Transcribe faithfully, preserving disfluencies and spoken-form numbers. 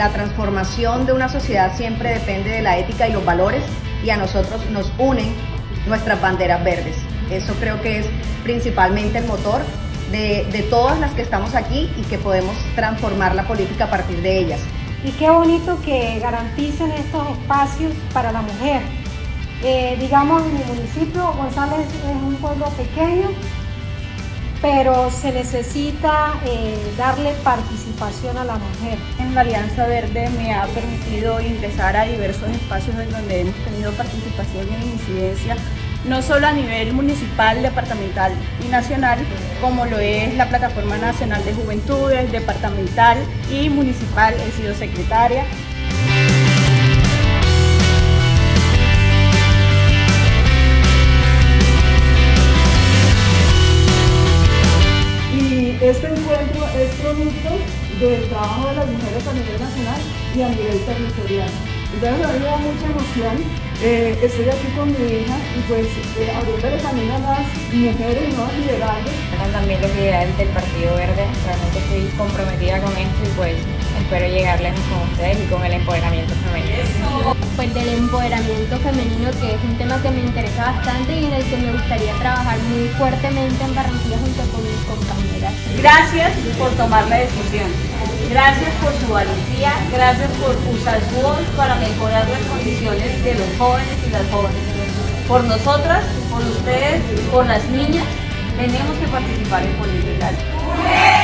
la transformación de una sociedad siempre depende de la ética y los valores, y a nosotros nos unen nuestras banderas verdes. Eso creo que es principalmente el motor de, de todas las que estamos aquí y que podemos transformar la política a partir de ellas. Y qué bonito que garanticen estos espacios para la mujer. Eh, digamos, en mi municipio, González es un pueblo pequeño, pero se necesita eh, darle participación a la mujer. En la Alianza Verde me ha permitido ingresar a diversos espacios en donde hemos tenido participación y incidencia, no solo a nivel municipal, departamental y nacional, como lo es la Plataforma Nacional de Juventudes, departamental y municipal. He sido secretaria. Este encuentro es producto del trabajo de las mujeres a nivel nacional y a nivel territorial. Entonces a mí me da mucha emoción. Eh, estoy aquí con mi hija y pues eh, abriéndole camino a las mujeres y nuevas liderazgos. También los liderazgos del Partido Verde, realmente estoy comprometida con esto y pues espero llegar lejos con ustedes y con el empoderamiento femenino. Pues del empoderamiento femenino, que es un tema que me interesa bastante y en el que me gustaría trabajar muy fuertemente en Barranquilla junto con mis compañeras. Gracias por tomar la decisión, gracias por su valentía, gracias por usar su voz para mejorar las condiciones de los jóvenes y las jóvenes. Por nosotras, por ustedes, por las niñas, tenemos que participar en política.